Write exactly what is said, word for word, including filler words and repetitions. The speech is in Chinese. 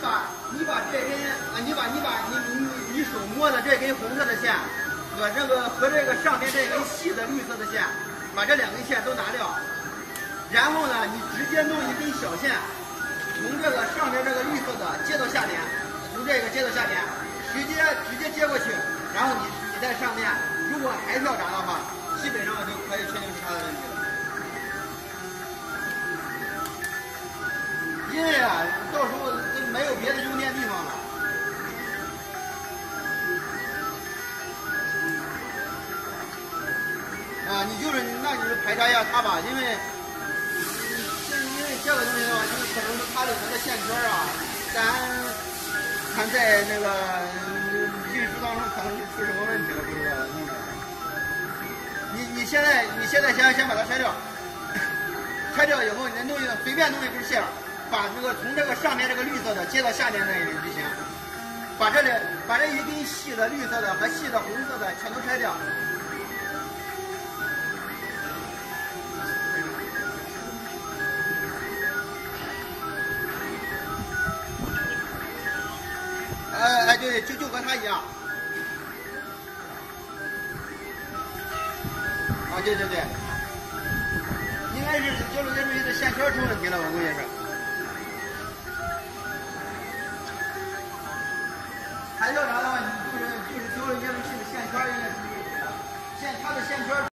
把你把这根啊，你把你把你你你手摸的这根红色的线和这个和这个上面这根细的绿色的线，把这两根线都拿掉，然后呢，你直接弄一根小线，从这个上面这个绿色的接到下面，从这个接到下面，直接直接接过去，然后你你在上面，如果还跳闸的话，基本上就可以确定是它的问题了。因为啊，到时候没有别的用电地方了。啊，你就是那你就排查一下它吧，因为，这因为这个东西的话，就是可能是它里面的线圈啊，咱咱在那个运输当中可能就出什么问题了，不知道。你你现在你现在先先把它拆掉，拆掉以后你弄一个随便弄一根线。把这个从这个上面这个绿色的接到下面那一根就行，把这里把这一根细的绿色的和细的红色的全都拆掉。哎哎，对，就就和它一样。啊，对对对，应该是就是这这线圈出问题了，我估计是。还要啥的话，你就是就是丢了液冷器的线圈，应该是线它的线圈。